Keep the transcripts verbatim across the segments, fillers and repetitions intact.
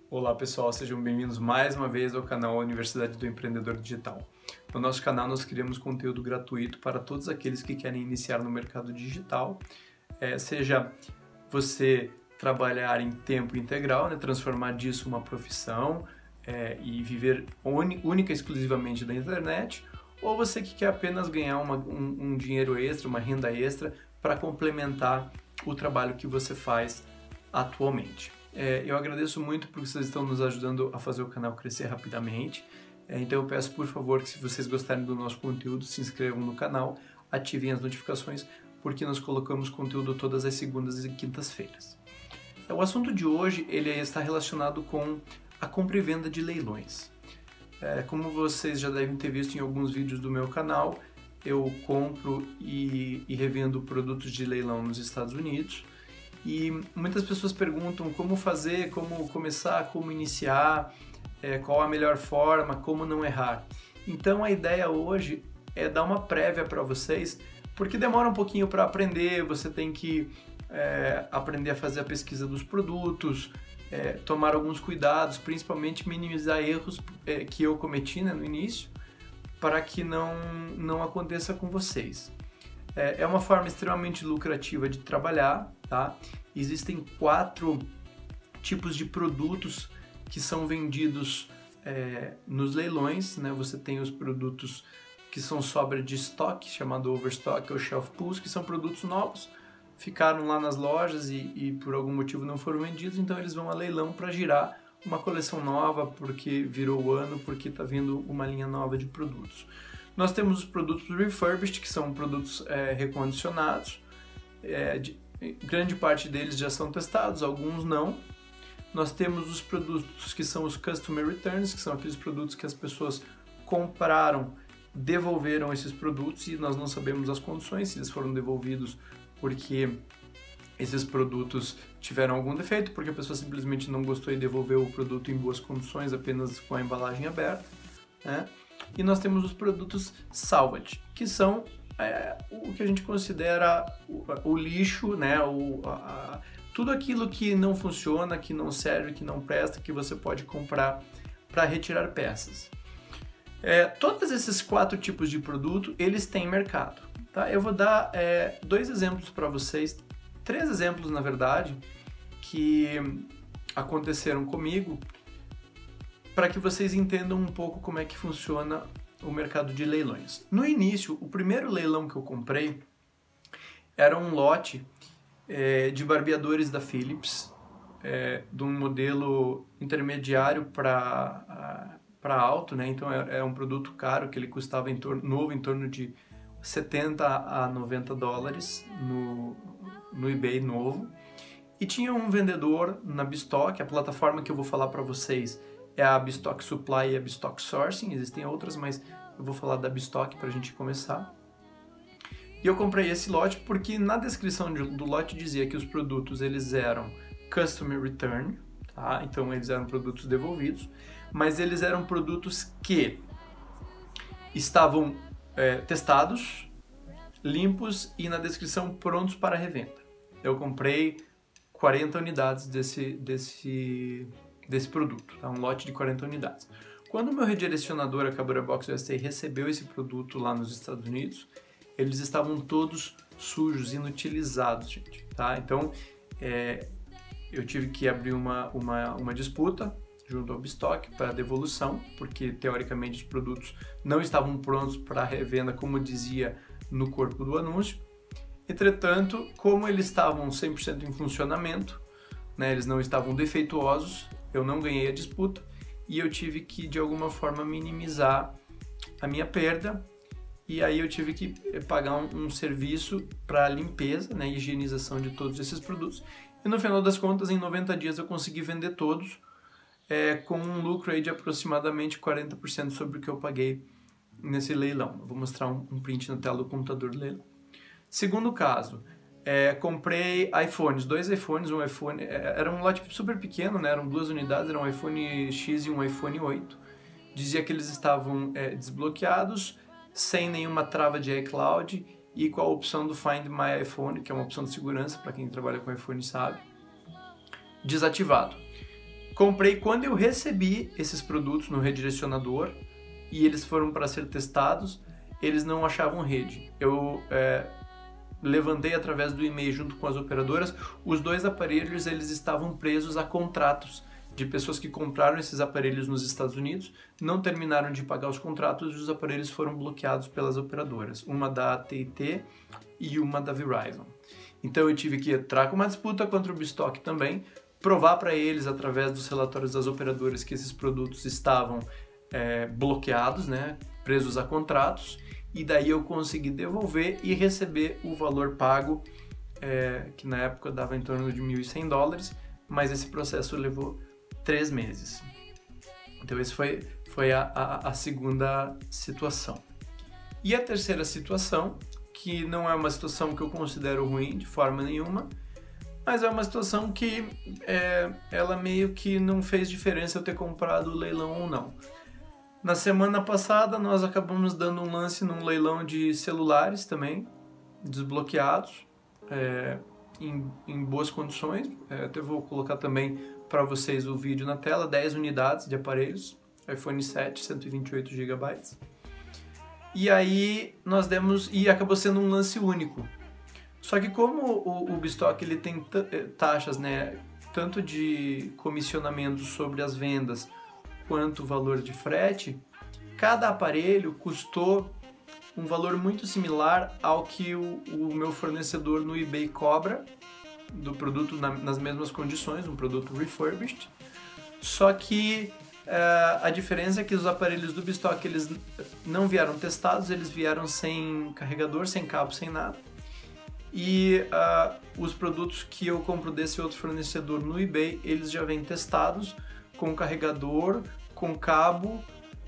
Olá pessoal, sejam bem-vindos mais uma vez ao canal Universidade do Empreendedor Digital. No nosso canal nós criamos conteúdo gratuito para todos aqueles que querem iniciar no mercado digital, é, seja você trabalhar em tempo integral, né, transformar disso uma profissão é, e viver única e exclusivamente da internet, ou você que quer apenas ganhar uma, um, um dinheiro extra, uma renda extra para complementar o trabalho que você faz atualmente. É, eu agradeço muito porque vocês estão nos ajudando a fazer o canal crescer rapidamente. É, então eu peço por favor que, se vocês gostarem do nosso conteúdo, se inscrevam no canal, ativem as notificações, porque nós colocamos conteúdo todas as segundas e quintas-feiras. É, o assunto de hoje ele está relacionado com a compra e venda de leilões. É, como vocês já devem ter visto em alguns vídeos do meu canal, eu compro e, e revendo produtos de leilão nos Estados Unidos. E muitas pessoas perguntam como fazer, como começar, como iniciar, é, qual a melhor forma, como não errar. Então a ideia hoje é dar uma prévia para vocês, porque demora um pouquinho para aprender, você tem que é, aprender a fazer a pesquisa dos produtos, é, tomar alguns cuidados, principalmente minimizar erros é, que eu cometi, né, no início, para que não, não aconteça com vocês. É uma forma extremamente lucrativa de trabalhar, tá? Existem quatro tipos de produtos que são vendidos é, nos leilões, né? Você tem os produtos que são sobra de estoque, chamado overstock ou shelf pulls, que são produtos novos, ficaram lá nas lojas e, e por algum motivo não foram vendidos, então eles vão a leilão para girar uma coleção nova, porque virou o ano, porque está vindo uma linha nova de produtos. Nós temos os produtos refurbished, que são produtos é, recondicionados, é, de, grande parte deles já são testados, alguns não. Nós temos os produtos que são os customer returns, que são aqueles produtos que as pessoas compraram, devolveram esses produtos e nós não sabemos as condições, se eles foram devolvidos porque esses produtos tiveram algum defeito, porque a pessoa simplesmente não gostou e devolveu o produto em boas condições, apenas com a embalagem aberta, né? E nós temos os produtos salvage, que são é, o que a gente considera o, o lixo, né? o, a, a, tudo aquilo que não funciona, que não serve, que não presta, que você pode comprar para retirar peças. É, todos esses quatro tipos de produto, eles têm mercado. Tá? Eu vou dar é, dois exemplos para vocês, três exemplos na verdade, que aconteceram comigo, para que vocês entendam um pouco como é que funciona o mercado de leilões. No início, o primeiro leilão que eu comprei era um lote é, de barbeadores da Philips, é, de um modelo intermediário para para alto, né? Então é, é um produto caro, que ele custava em torno, novo em torno de setenta a noventa dólares no, no eBay novo. E tinha um vendedor na Bistock, a plataforma que eu vou falar para vocês é a Bistock Supply e a Bistock Sourcing, existem outras, mas eu vou falar da Bistock para a gente começar. E eu comprei esse lote porque na descrição do lote dizia que os produtos eles eram Customer Return, tá? Então eles eram produtos devolvidos, mas eles eram produtos que estavam é, testados, limpos e na descrição prontos para revenda. Eu comprei quarenta unidades desse, desse desse produto, tá? Um lote de quarenta unidades. Quando o meu redirecionador, a Kabura Box U S A, recebeu esse produto lá nos Estados Unidos, eles estavam todos sujos, inutilizados, gente, tá? Então, é, eu tive que abrir uma, uma, uma disputa junto ao Bistock para devolução, porque teoricamente os produtos não estavam prontos para revenda, como dizia no corpo do anúncio. Entretanto, como eles estavam cem por cento em funcionamento, né, eles não estavam defeituosos, eu não ganhei a disputa e eu tive que, de alguma forma, minimizar a minha perda, e aí eu tive que pagar um, um serviço para limpeza, né, higienização de todos esses produtos, e no final das contas, em noventa dias eu consegui vender todos, é, com um lucro aí de aproximadamente quarenta por cento sobre o que eu paguei nesse leilão. Eu vou mostrar um, um print na tela do computador do leilão. Segundo caso, É, comprei iPhones, dois iPhones, um iPhone, era um lote super pequeno, né? Eram duas unidades, era um iPhone X e um iPhone oito. Dizia que eles estavam é, desbloqueados, sem nenhuma trava de iCloud e com a opção do Find My iPhone, que é uma opção de segurança para quem trabalha com iPhone sabe, desativado. Comprei quando eu recebi esses produtos no redirecionador e eles foram para ser testados, eles não achavam rede. Eu é, levantei através do e-mail junto com as operadoras, os dois aparelhos eles estavam presos a contratos de pessoas que compraram esses aparelhos nos Estados Unidos, não terminaram de pagar os contratos e os aparelhos foram bloqueados pelas operadoras, uma da A T e T e uma da Verizon. Então eu tive que entrar com uma disputa contra o Bistock também, provar para eles através dos relatórios das operadoras que esses produtos estavam é, bloqueados, né, presos a contratos, e daí eu consegui devolver e receber o valor pago, é, que na época dava em torno de mil e cem dólares, mas esse processo levou três meses. Então essa foi, foi a, a, a segunda situação. E a terceira situação, que não é uma situação que eu considero ruim de forma nenhuma, mas é uma situação que é, ela meio que não fez diferença eu ter comprado o leilão ou não. Na semana passada nós acabamos dando um lance num leilão de celulares também, desbloqueados, é, em, em boas condições. É, até vou colocar também para vocês o vídeo na tela, dez unidades de aparelhos, iPhone sete, cento e vinte e oito gigabytes. E aí nós demos, e acabou sendo um lance único. Só que como o, o Bistock ele tem taxas, né, tanto de comissionamento sobre as vendas quanto o valor de frete, cada aparelho custou um valor muito similar ao que o, o meu fornecedor no eBay cobra do produto na, nas mesmas condições, um produto refurbished, só que uh, a diferença é que os aparelhos do Bistock eles não vieram testados, eles vieram sem carregador, sem cabo, sem nada. E uh, os produtos que eu compro desse outro fornecedor no eBay, eles já vêm testados com carregador, com cabo,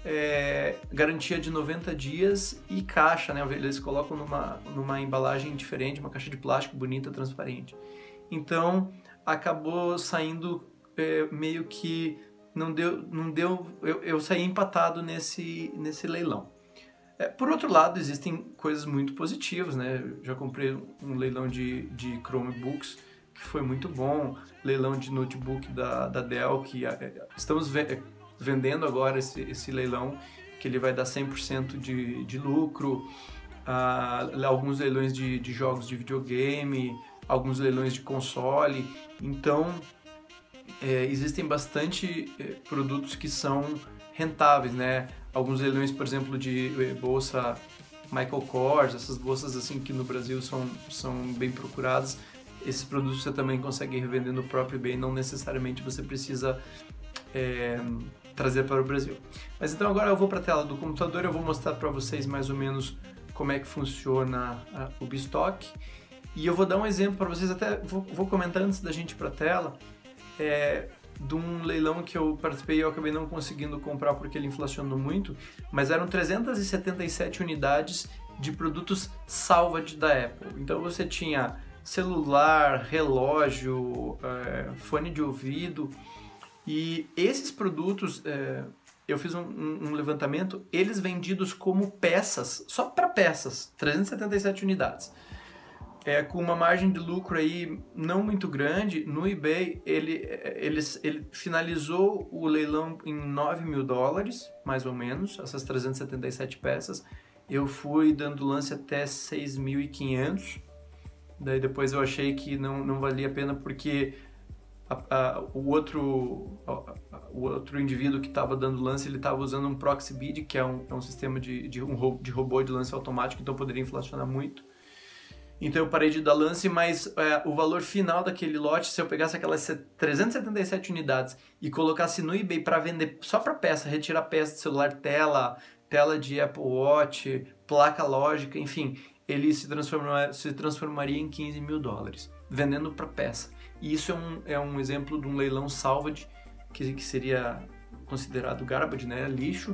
é, garantia de noventa dias e caixa, né? Eles colocam numa, numa embalagem diferente, uma caixa de plástico bonita, transparente. Então, acabou saindo é, meio que não deu, não deu eu, eu saí empatado nesse, nesse leilão. É, por outro lado, existem coisas muito positivas, né? Eu já comprei um leilão de, de Chromebooks que foi muito bom, leilão de notebook da, da Dell, que é, estamos ve vendendo agora esse, esse leilão, que ele vai dar cem por cento de, de lucro, ah, alguns leilões de, de jogos de videogame, alguns leilões de console. Então, é, existem bastante é, produtos que são rentáveis, né? Alguns leilões, por exemplo, de bolsa Michael Kors, essas bolsas assim que no Brasil são, são bem procuradas. Esses produtos você também consegue revender no próprio eBay, não necessariamente você precisa é, trazer para o Brasil. Mas então agora eu vou para a tela do computador, eu vou mostrar para vocês mais ou menos como é que funciona a, o Bistock. E eu vou dar um exemplo para vocês, até vou, vou comentar antes da gente ir para a tela, é, de um leilão que eu participei e eu acabei não conseguindo comprar porque ele inflacionou muito, mas eram trezentas e setenta e sete unidades de produtos salvage da Apple. Então você tinha celular, relógio, é, fone de ouvido, e esses produtos, é, eu fiz um, um levantamento, eles vendidos como peças, só para peças, trezentas e setenta e sete unidades. É, com uma margem de lucro aí não muito grande, no eBay ele, ele, ele finalizou o leilão em nove mil dólares, mais ou menos, essas trezentas e setenta e sete peças. Eu fui dando lance até seis mil e quinhentos, daí depois eu achei que não, não valia a pena porque a, a, o, outro, a, o outro indivíduo que estava dando lance, ele estava usando um proxy bid, que é um, é um sistema de, de, um, de robô de lance automático, então poderia inflacionar muito. Então eu parei de dar lance, mas é, o valor final daquele lote, se eu pegasse aquelas trezentas e setenta e sete unidades e colocasse no eBay para vender só para peça, retirar peça de celular, tela, tela de Apple Watch, placa lógica, enfim, ele se, transforma, se transformaria em quinze mil dólares, vendendo para peça. E isso é um, é um exemplo de um leilão salvage, que, que seria considerado garbage, né, lixo,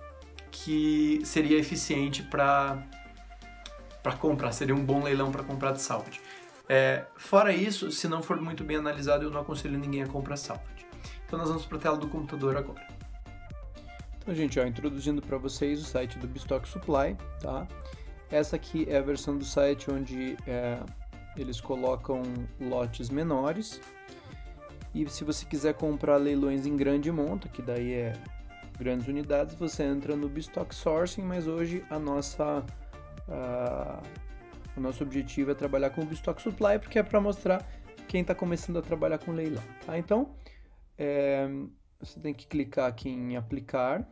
que seria eficiente para para comprar, seria um bom leilão para comprar de salvage. É, fora isso, se não for muito bem analisado, eu não aconselho ninguém a comprar salvage. Então nós vamos para a tela do computador agora. Então, gente, ó, introduzindo para vocês o site do Bistock Supply, tá? Essa aqui é a versão do site onde é, eles colocam lotes menores. E se você quiser comprar leilões em grande monta, que daí é grandes unidades, você entra no Bstock Sourcing, mas hoje a nossa, a, o nosso objetivo é trabalhar com o Bstock Supply, porque é para mostrar quem está começando a trabalhar com leilão. Tá? Então, é, você tem que clicar aqui em aplicar.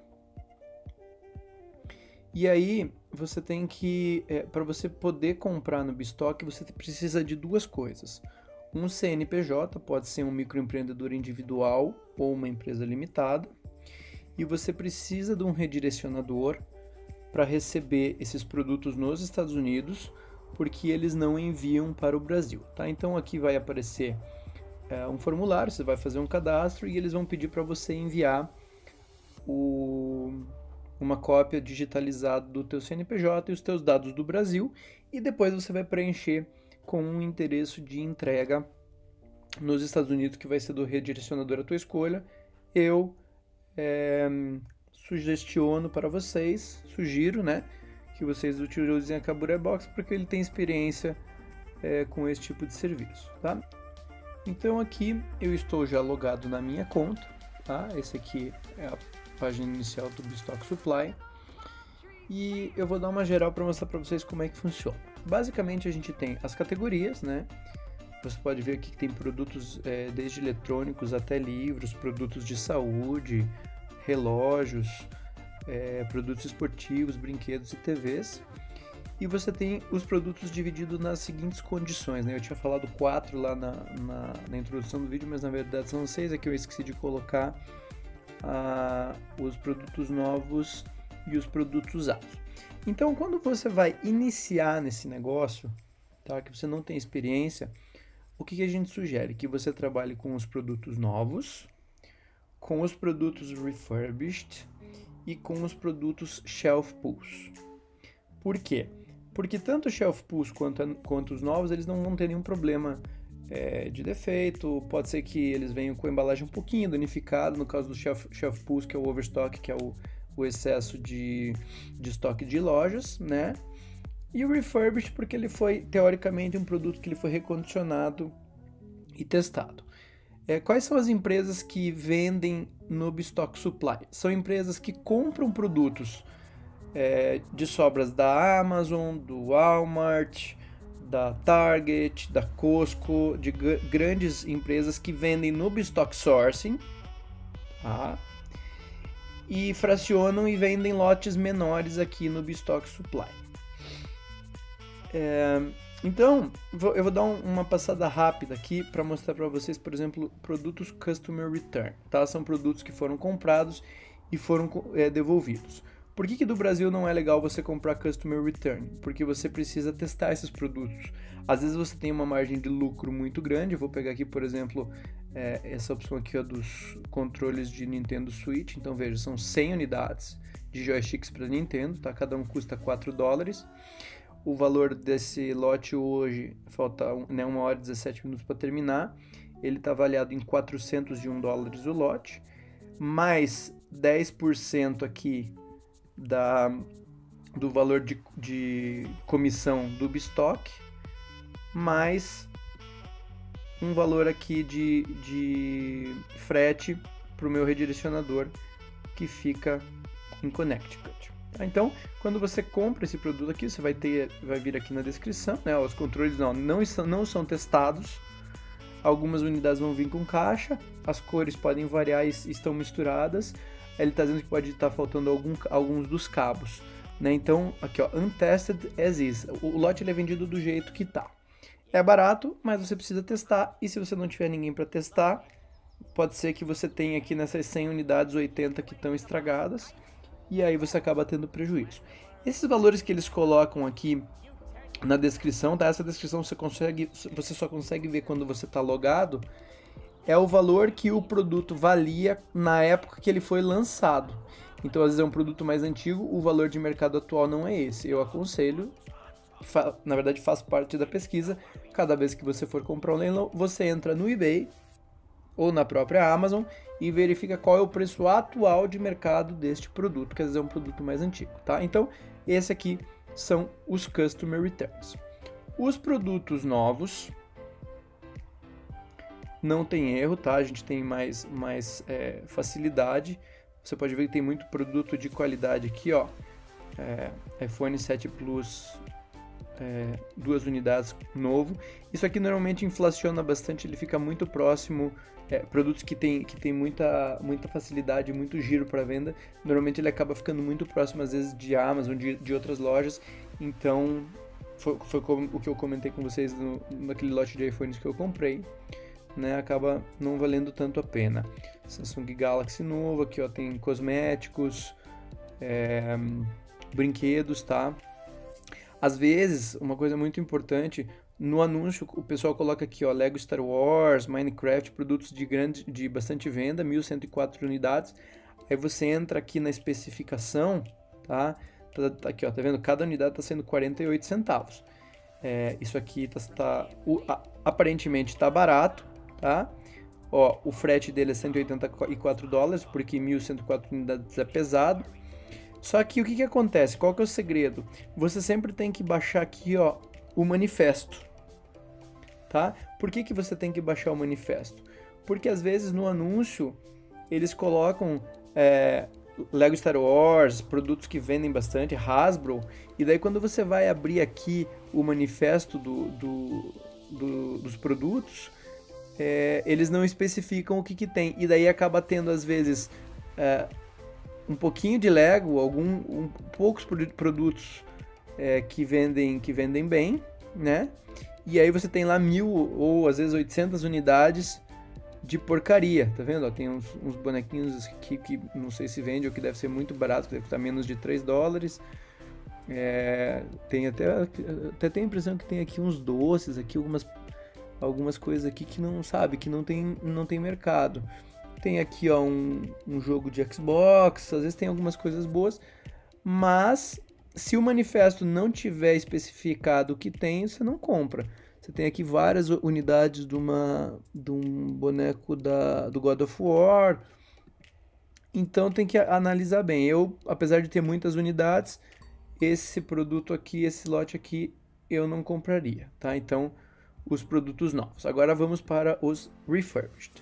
E aí, você tem que, é, para você poder comprar no Bstock, você precisa de duas coisas. Um C N P J, pode ser um microempreendedor individual ou uma empresa limitada. E você precisa de um redirecionador para receber esses produtos nos Estados Unidos, porque eles não enviam para o Brasil. Tá? Então aqui vai aparecer é, um formulário, você vai fazer um cadastro e eles vão pedir para você enviar o... uma cópia digitalizada do teu C N P J e os teus dados do Brasil, e depois você vai preencher com um endereço de entrega nos Estados Unidos, que vai ser do redirecionador à tua escolha. Eu é, sugestiono para vocês, sugiro, né, que vocês utilizem a Kaburebox, porque ele tem experiência é, com esse tipo de serviço, tá? Então aqui eu estou já logado na minha conta, tá? Esse aqui é a página inicial do Bstock Supply, e eu vou dar uma geral para mostrar para vocês como é que funciona. Basicamente a gente tem as categorias, né? Você pode ver aqui que tem produtos é, desde eletrônicos até livros, produtos de saúde, relógios, é, produtos esportivos, brinquedos e T Vs. E você tem os produtos divididos nas seguintes condições, né? Eu tinha falado quatro lá na, na, na introdução do vídeo, mas na verdade são seis, aqui eu esqueci de colocar ah, os produtos novos e os produtos usados. Então, quando você vai iniciar nesse negócio, tá, que você não tem experiência, o que, que a gente sugere? Que você trabalhe com os produtos novos, com os produtos refurbished e com os produtos shelf pulls. Por quê? Porque tanto shelf pulls quanto, quanto os novos, eles não vão ter nenhum problema é, de defeito. Pode ser que eles venham com a embalagem um pouquinho danificada, no caso do shelf, shelf pulls, que é o overstock, que é o, o excesso de, de estoque de lojas, né? E o refurbished porque ele foi, teoricamente, um produto que ele foi recondicionado e testado. É, quais são as empresas que vendem no Bstock Supply? São empresas que compram produtos é, de sobras da Amazon, do Walmart, da Target, da Costco, de grandes empresas que vendem no Bstock Sourcing, tá? E fracionam e vendem lotes menores aqui no Bstock Supply. É, então, eu vou dar um, uma passada rápida aqui para mostrar para vocês, por exemplo, produtos Customer Return, tá? São produtos que foram comprados e foram é, devolvidos. Por que que do Brasil não é legal você comprar Customer Return? Porque você precisa testar esses produtos. Às vezes você tem uma margem de lucro muito grande. Eu vou pegar aqui, por exemplo, é, essa opção aqui ó, dos controles de Nintendo Switch. Então veja, são cem unidades de joysticks para Nintendo, tá? Cada um custa quatro dólares. O valor desse lote hoje, falta né, uma hora e dezessete minutos para terminar, ele está avaliado em quatrocentos e um dólares o lote, mais dez por cento aqui da, do valor de, de comissão do Bstock, mais um valor aqui de, de frete para o meu redirecionador que fica em Connecticut. Então, quando você compra esse produto aqui, você vai ter, vai vir aqui na descrição, né? Os controles não, não, estão, não são testados. Algumas unidades vão vir com caixa, as cores podem variar e estão misturadas. Ele está dizendo que pode estar faltando algum, alguns dos cabos, né? Então, aqui ó, untested as is. O lote ele é vendido do jeito que tá. É barato, mas você precisa testar. E se você não tiver ninguém para testar, pode ser que você tenha aqui nessas cem unidades, oitenta que estão estragadas. E aí você acaba tendo prejuízo. Esses valores que eles colocam aqui na descrição, tá? Essa descrição você consegue, você só consegue ver quando você está logado. É o valor que o produto valia na época que ele foi lançado. Então, às vezes é um produto mais antigo, o valor de mercado atual não é esse. Eu aconselho, na verdade faz parte da pesquisa, cada vez que você for comprar um leilão, você entra no eBay ou na própria Amazon e verifica qual é o preço atual de mercado deste produto, que às vezes é um produto mais antigo, tá? Então, esse aqui são os Customer Returns. Os produtos novos, não tem erro, tá? A gente tem mais, mais é, facilidade. Você pode ver que tem muito produto de qualidade aqui, ó. É, iPhone sete Plus, é, duas unidades novo. Isso aqui normalmente inflaciona bastante, ele fica muito próximo. É, produtos que tem, que tem muita, muita facilidade, muito giro para venda, normalmente ele acaba ficando muito próximo às vezes de Amazon, de, de outras lojas. Então foi, foi como, o que eu comentei com vocês no, naquele lote de iPhones que eu comprei, né? Acaba não valendo tanto a pena. Samsung Galaxy novo, aqui ó, tem cosméticos, é, brinquedos, tá? Às vezes, uma coisa muito importante, no anúncio o pessoal coloca aqui, ó, Lego Star Wars, Minecraft, produtos de grande, de bastante venda, mil cento e quatro unidades. Aí você entra aqui na especificação, tá? Tá, tá aqui, ó, tá vendo? Cada unidade tá sendo quarenta e oito centavos. É, isso aqui tá, tá o, a, aparentemente tá barato, tá? Ó, o frete dele é cento e oitenta e quatro dólares, porque mil cento e quatro unidades é pesado. Só que o que que acontece? Qual que é o segredo? Você sempre tem que baixar aqui, ó, o manifesto, tá? Por que que você tem que baixar o manifesto? Porque às vezes no anúncio eles colocam é, Lego Star Wars, produtos que vendem bastante, Hasbro, e daí quando você vai abrir aqui o manifesto do, do, do, dos produtos, é, eles não especificam o que que tem, e daí acaba tendo às vezes é, um pouquinho de Lego, algum, um, poucos produtos é, que, vendem, que vendem bem, né? E aí você tem lá mil ou às vezes oitocentas unidades de porcaria, tá vendo? Ó, tem uns, uns bonequinhos aqui que não sei se vende ou que deve ser muito barato, deve custar menos de três dólares. É, tem até, até tem a impressão que tem aqui uns doces, aqui algumas, algumas coisas aqui que não sabe, que não tem, não tem mercado. Tem aqui ó, um, um jogo de Xbox, às vezes tem algumas coisas boas, mas se o manifesto não tiver especificado o que tem, você não compra. Você tem aqui várias unidades de, uma, de um boneco da, do God of War, então tem que analisar bem. Eu, apesar de ter muitas unidades, esse produto aqui, esse lote aqui, eu não compraria, tá? Então, os produtos novos. Agora vamos para os refurbished.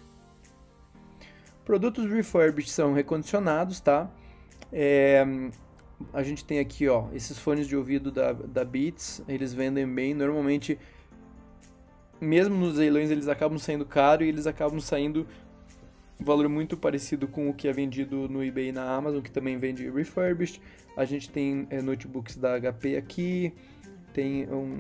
Produtos refurbished são recondicionados, tá? É, a gente tem aqui, ó, esses fones de ouvido da, da Beats, eles vendem bem. Normalmente, mesmo nos leilões, eles acabam saindo caro e eles acabam saindo um valor muito parecido com o que é vendido no eBay e na Amazon, que também vende refurbished. A gente tem é, notebooks da H P aqui, tem um,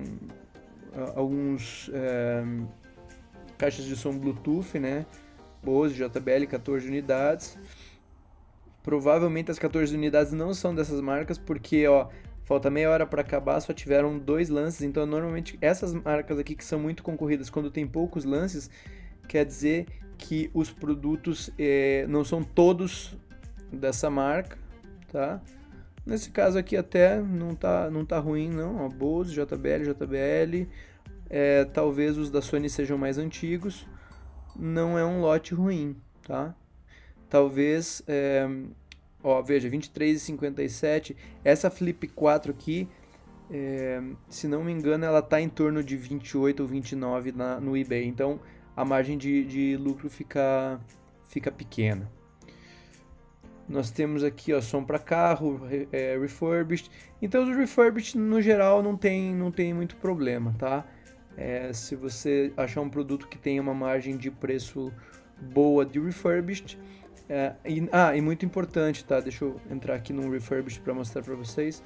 alguns é, caixas de som Bluetooth, né? Bose, J B L, quatorze unidades. Provavelmente as quatorze unidades não são dessas marcas, porque ó, falta meia hora para acabar, só tiveram dois lances. Então normalmente essas marcas aqui que são muito concorridas, quando tem poucos lances, quer dizer que os produtos é, não são todos dessa marca, tá? Nesse caso aqui até não tá, não tá ruim não, ó, Bose, J B L, J B L, é, talvez os da Sony sejam mais antigos. Não é um lote ruim, tá? Talvez, é, ó, veja, vinte e três reais e cinquenta e sete centavos. Essa Flip quatro aqui, é, se não me engano, ela tá em torno de vinte e oito ou vinte e nove na, no eBay. Então, a margem de, de lucro fica, fica pequena. Nós temos aqui, ó, som para carro, é, refurbished. Então, os refurbished, no geral, não tem, não tem muito problema, tá? É, se você achar um produto que tenha uma margem de preço boa de refurbished, é, e, ah, e muito importante, tá? Deixa eu entrar aqui no refurbished para mostrar para vocês.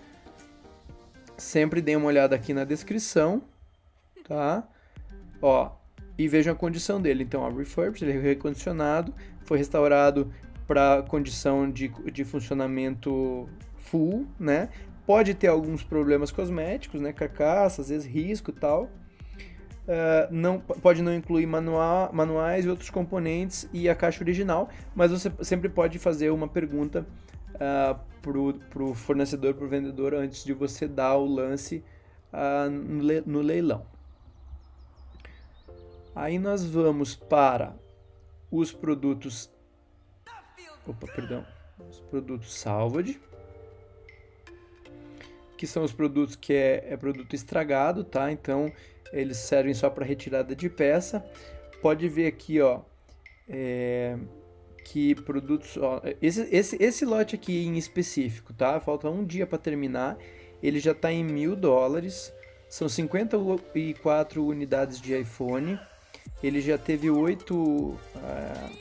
Sempre dê uma olhada aqui na descrição, tá? Ó, e vejam a condição dele. Então, ó, refurbished, ele é recondicionado, foi restaurado para condição de, de funcionamento full, né? Pode ter alguns problemas cosméticos, né? Carcaça, às vezes risco e tal. Uh, não, pode não incluir manual, manuais e outros componentes e a caixa original, mas você sempre pode fazer uma pergunta uh, pro, pro fornecedor, pro vendedor, antes de você dar o lance uh, no, le, no leilão. Aí nós vamos para os produtos, opa, perdão, os produtos salvage, que são os produtos que é, é produto estragado, tá? Então eles servem só para retirada de peça. pode ver aqui, ó, é, que produtos, ó, esse, esse, esse lote aqui em específico, tá? Falta um dia para terminar, ele já está em mil dólares, são cinquenta e quatro unidades de iPhone, ele já teve oito uh,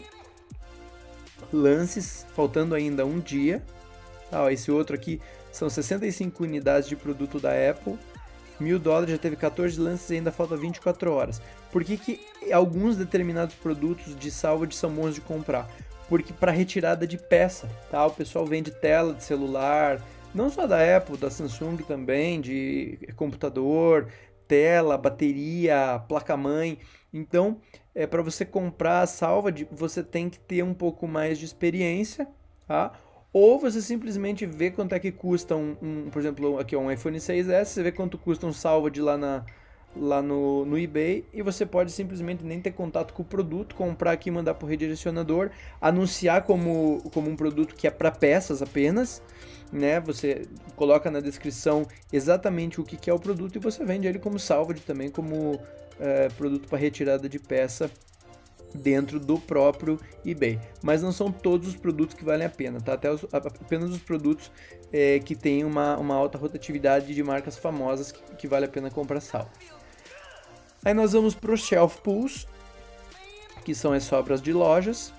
lances, faltando ainda um dia. Ah, ó, esse outro aqui são sessenta e cinco unidades de produto da Apple, mil dólares, já teve quatorze lances e ainda falta vinte e quatro horas. Por que que alguns determinados produtos de salvage são bons de comprar? Porque para retirada de peça, tá? O pessoal vende tela de celular, não só da Apple, da Samsung também, de computador, tela, bateria, placa-mãe. Então, é, para você comprar a salvage, você tem que ter um pouco mais de experiência, tá? Ou você simplesmente vê quanto é que custa um, um por exemplo, aqui ó, um iPhone seis S, você vê quanto custa um salvage lá, na, lá no, no eBay, e você pode simplesmente nem ter contato com o produto, comprar aqui e mandar para o redirecionador, anunciar como, como um produto que é para peças apenas, né? Você coloca na descrição exatamente o que, que é o produto e você vende ele como salvage também, como é, produto para retirada de peça dentro do próprio eBay. Mas não são todos os produtos que valem a pena, tá? Até os, apenas os produtos é, que têm uma, uma alta rotatividade de marcas famosas que, que vale a pena comprar salvo. Aí nós vamos para os shelf pulls, que são as sobras de lojas.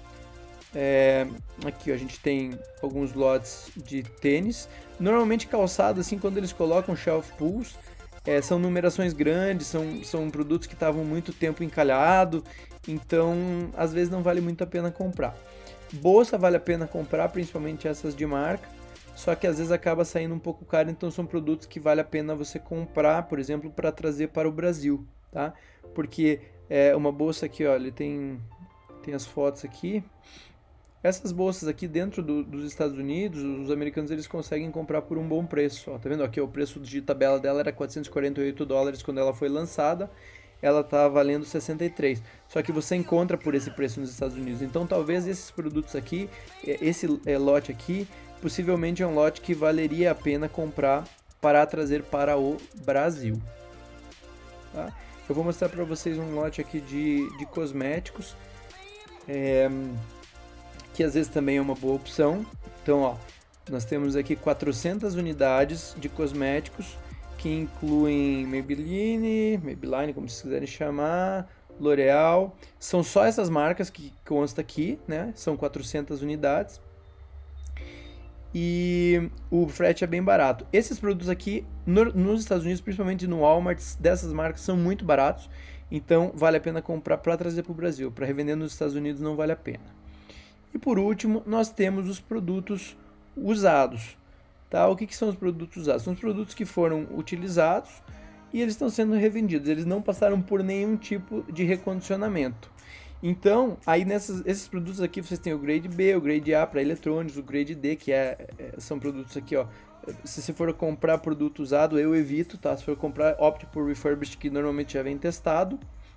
É, aqui ó, a gente tem alguns lotes de tênis. Normalmente calçado, assim, quando eles colocam shelf pulls, é, são numerações grandes, são, são produtos que estavam muito tempo encalhado, então às vezes não vale muito a pena comprar. Bolsa vale a pena comprar, principalmente essas de marca, só que às vezes acaba saindo um pouco caro, então são produtos que vale a pena você comprar, por exemplo, para trazer para o Brasil, tá? Porque é, uma bolsa aqui, ó, ele tem, tem as fotos aqui. Essas bolsas aqui dentro do, dos Estados Unidos, os americanos eles conseguem comprar por um bom preço. Ó, tá vendo aqui? O preço de tabela dela era quatrocentos e quarenta e oito dólares quando ela foi lançada. Ela tá valendo sessenta e três. Só que você encontra por esse preço nos Estados Unidos. Então talvez esses produtos aqui, esse é, lote aqui, possivelmente é um lote que valeria a pena comprar para trazer para o Brasil. Tá? Eu vou mostrar para vocês um lote aqui de, de cosméticos. É... que às vezes também é uma boa opção. Então, ó, nós temos aqui quatrocentas unidades de cosméticos, que incluem Maybelline, Maybelline, como vocês quiserem chamar, L'Oreal. São só essas marcas que consta aqui, né? São quatrocentas unidades. E o frete é bem barato. Esses produtos aqui, no, nos Estados Unidos, principalmente no Walmart, dessas marcas são muito baratos. Então, vale a pena comprar para trazer para o Brasil. Para revender nos Estados Unidos não vale a pena. E por último, nós temos os produtos usados. Tá? O que, que são os produtos usados? São os produtos que foram utilizados e eles estão sendo revendidos. Eles não passaram por nenhum tipo de recondicionamento. Então, aí nesses esses produtos aqui, vocês têm o grade B, o grade A para eletrônicos, o grade D, que é, é, são produtos aqui, ó. Se você for comprar produto usado, eu evito, tá? Se for comprar, opte por refurbished, que normalmente já vem testado.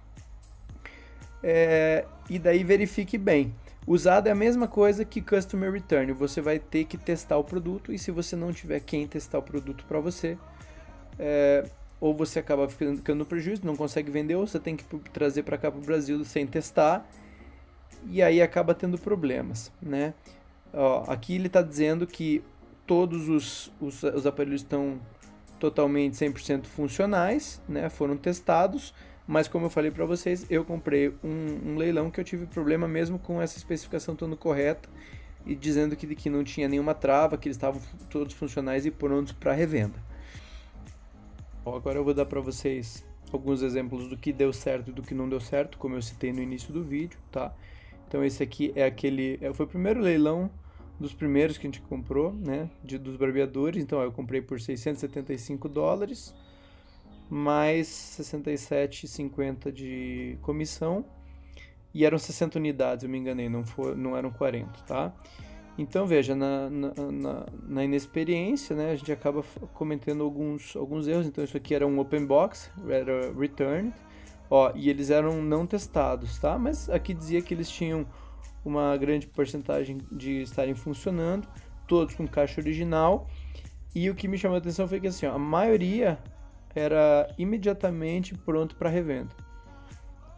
É, e daí verifique bem. Usado é a mesma coisa que Customer Return, você vai ter que testar o produto e se você não tiver quem testar o produto para você, é, ou você acaba ficando, ficando no prejuízo, não consegue vender, ou você tem que trazer para cá para o Brasil sem testar e aí acaba tendo problemas, né? Ó, aqui ele está dizendo que todos os, os, os aparelhos estão totalmente cem por cento funcionais, né? Foram testados. Mas como eu falei para vocês, eu comprei um, um leilão que eu tive problema mesmo com essa especificação estando correta e dizendo que, que não tinha nenhuma trava, que eles estavam todos funcionais e prontos para revenda. Bom, agora eu vou dar para vocês alguns exemplos do que deu certo e do que não deu certo, como eu citei no início do vídeo, tá? Então esse aqui é aquele, foi o primeiro leilão dos primeiros que a gente comprou, né, de, dos barbeadores. Então ó, eu comprei por seiscentos e setenta e cinco dólares. Mais sessenta e sete reais e cinquenta centavos de comissão e eram sessenta unidades, eu me enganei, não, for, não eram quarenta, tá? Então veja, na, na, na, na inexperiência, né, a gente acaba cometendo alguns, alguns erros. Então isso aqui era um open box, era returned, ó, e eles eram não testados, tá? Mas aqui dizia que eles tinham uma grande porcentagem de estarem funcionando, todos com caixa original, e o que me chamou a atenção foi que assim, ó, a maioria era imediatamente pronto para revenda.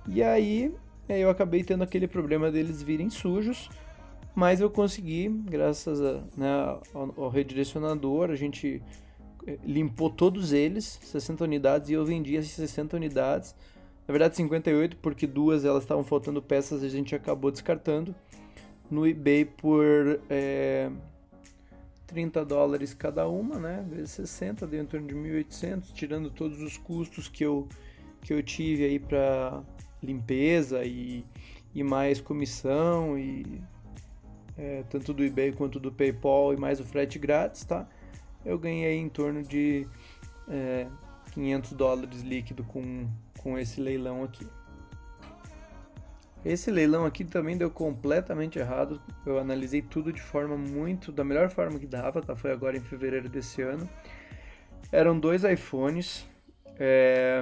E aí eu acabei tendo aquele problema deles virem sujos, mas eu consegui, graças a, né, ao, ao redirecionador, a gente limpou todos eles, sessenta unidades, e eu vendi essas sessenta unidades. Na verdade cinquenta e oito, porque duas elas estavam faltando peças e a gente acabou descartando. No eBay por é, trinta dólares cada uma, né? Vezes sessenta, deu em torno de mil e oitocentos, tirando todos os custos que eu, que eu tive aí para limpeza e, e mais comissão, e é, tanto do eBay quanto do PayPal, e mais o frete grátis, tá? Eu ganhei em torno de é, quinhentos dólares líquido com, com esse leilão aqui. Esse leilão aqui também deu completamente errado. Eu analisei tudo de forma muito, da melhor forma que dava, tá? Foi agora em fevereiro desse ano. Eram dois iPhones. É,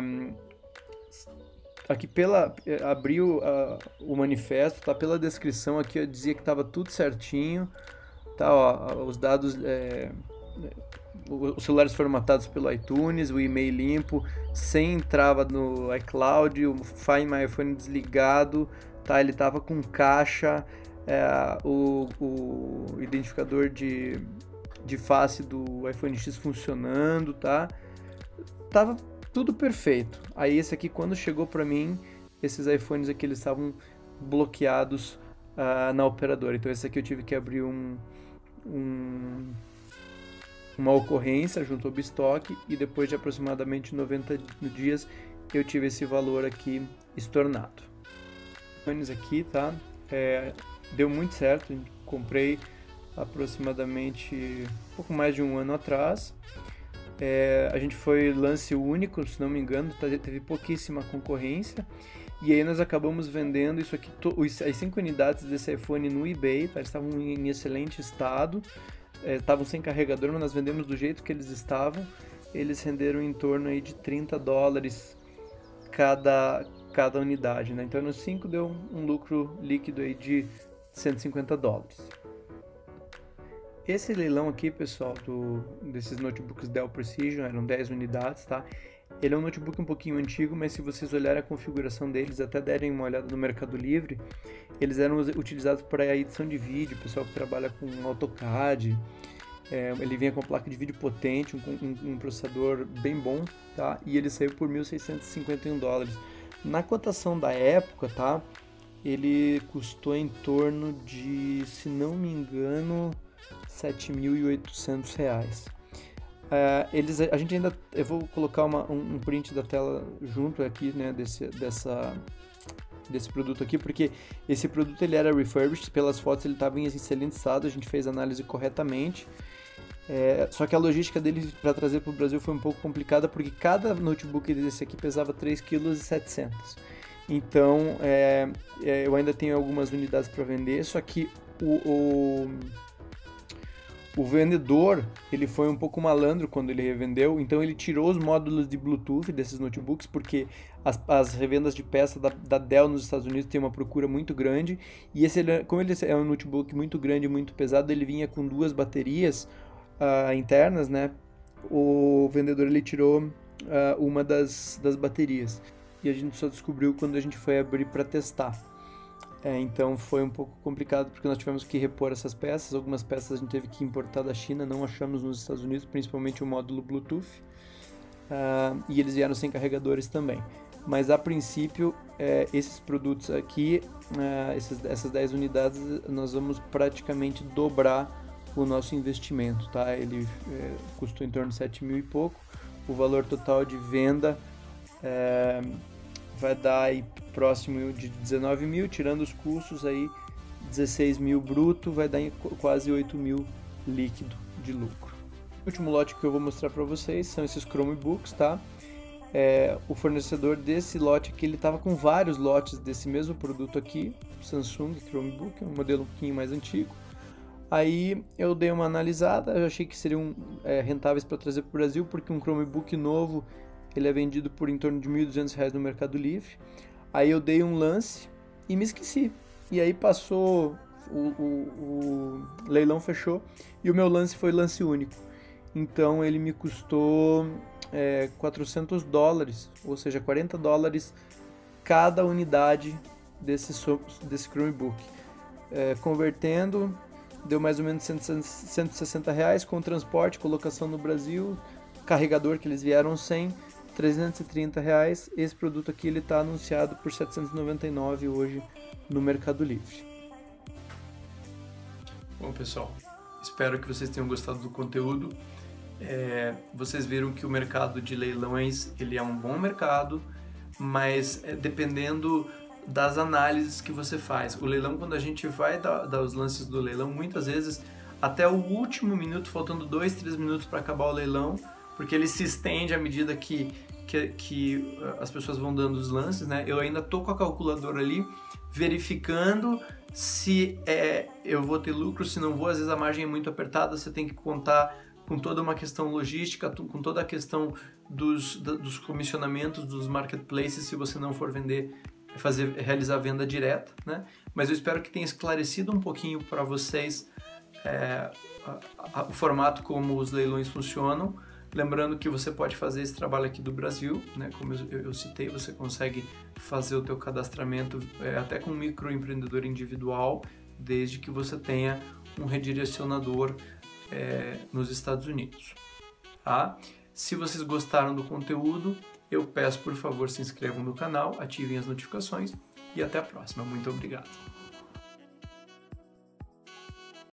aqui pela, abriu a, o manifesto, tá? Pela descrição aqui eu dizia que estava tudo certinho, tá? Ó, os dados, é, os celulares formatados pelo iTunes, o e-mail limpo, sem trava no iCloud, o Find My iPhone desligado, tá? Ele tava com caixa, é, o, o identificador de, de face do iPhone X funcionando, tá? Tava tudo perfeito. Aí esse aqui, quando chegou para mim, esses iPhones aqui eles estavam bloqueados uh, na operadora. Então esse aqui eu tive que abrir um, um uma ocorrência junto ao Bistock, e depois de aproximadamente noventa dias eu tive esse valor aqui estornado. IPhones aqui, tá? É, deu muito certo. Comprei aproximadamente um pouco mais de um ano atrás. É, a gente foi lance único, se não me engano, teve pouquíssima concorrência, e aí nós acabamos vendendo isso aqui, as cinco unidades desse iPhone no eBay, tá? Eles estavam em excelente estado, é, estavam sem carregador, mas nós vendemos do jeito que eles estavam. Eles renderam em torno aí de trinta dólares cada, cada unidade, né? Então nos cinco deu um lucro líquido aí de cento e cinquenta dólares. Esse leilão aqui, pessoal, do, desses notebooks Dell Precision, eram dez unidades, tá? Ele é um notebook um pouquinho antigo, mas se vocês olharem a configuração deles, até derem uma olhada no Mercado Livre, eles eram utilizados para a edição de vídeo, pessoal que trabalha com AutoCAD. É, ele vinha com placa de vídeo potente, um, um, um processador bem bom, tá? E ele saiu por mil seiscentos e cinquenta e um dólares. Na cotação da época, tá? Ele custou em torno de, se não me engano, sete mil e oitocentos reais. Uh, eles, a gente ainda, eu vou colocar uma, um, um print da tela junto aqui, né, desse, dessa, desse produto aqui, porque esse produto ele era refurbished, pelas fotos ele estava em excelente estado, a gente fez a análise corretamente, é, só que a logística dele para trazer para o Brasil foi um pouco complicada, porque cada notebook desse aqui pesava três vírgula sete quilos. Então é, é, eu ainda tenho algumas unidades para vender, só que o, o O vendedor, ele foi um pouco malandro quando ele revendeu, então ele tirou os módulos de Bluetooth desses notebooks, porque as, as revendas de peça da, da Dell nos Estados Unidos tem uma procura muito grande, e esse, como ele é um notebook muito grande e muito pesado, ele vinha com duas baterias uh, internas, né? O vendedor ele tirou uh, uma das, das baterias, e a gente só descobriu quando a gente foi abrir para testar. É, então foi um pouco complicado, porque nós tivemos que repor essas peças. Algumas peças a gente teve que importar da China, não achamos nos Estados Unidos, principalmente o módulo Bluetooth, uh, e eles vieram sem carregadores também. Mas a princípio, é, esses produtos aqui, uh, esses, essas dez unidades, nós vamos praticamente dobrar o nosso investimento, tá? Ele é, custou em torno de sete mil e pouco, o valor total de venda é, vai dar aí próximo de dezenove mil, tirando os custos aí, dezesseis mil bruto, vai dar em quase oito mil líquido de lucro. O último lote que eu vou mostrar para vocês são esses Chromebooks, tá? É, o fornecedor desse lote aqui, ele estava com vários lotes desse mesmo produto aqui, Samsung Chromebook, um modelo um pouquinho mais antigo. Aí eu dei uma analisada, eu achei que seriam é, rentáveis para trazer para o Brasil, porque um Chromebook novo ele é vendido por em torno de mil e duzentos reais no Mercado Livre. Aí eu dei um lance e me esqueci. E aí passou, o, o, o leilão fechou e o meu lance foi lance único. Então ele me custou é, quatrocentos dólares, ou seja, quarenta dólares cada unidade desse, desse Chromebook. É, convertendo, deu mais ou menos cento e sessenta reais com transporte, colocação no Brasil, carregador que eles vieram sem, trezentos e trinta reais. Esse produto aqui ele está anunciado por setecentos e noventa e nove reais hoje no Mercado Livre. Bom, pessoal, espero que vocês tenham gostado do conteúdo. É, vocês viram que o mercado de leilões ele é um bom mercado, mas é, dependendo das análises que você faz. O leilão, quando a gente vai dar, dar os lances do leilão, muitas vezes até o último minuto, faltando dois, três minutos para acabar o leilão, porque ele se estende à medida que, que, que as pessoas vão dando os lances, né? Eu ainda tô com a calculadora ali, verificando se é, eu vou ter lucro, se não vou. Às vezes a margem é muito apertada, você tem que contar com toda uma questão logística, com toda a questão dos, dos comissionamentos, dos marketplaces, se você não for vender, fazer, realizar venda direta, né? Mas eu espero que tenha esclarecido um pouquinho para vocês é, a, a, o formato como os leilões funcionam. Lembrando que você pode fazer esse trabalho aqui do Brasil, né? Como eu, eu citei, você consegue fazer o teu cadastramento é, até com um microempreendedor individual, desde que você tenha um redirecionador é, nos Estados Unidos, tá? Se vocês gostaram do conteúdo, eu peço por favor se inscrevam no canal, ativem as notificações e até a próxima. Muito obrigado!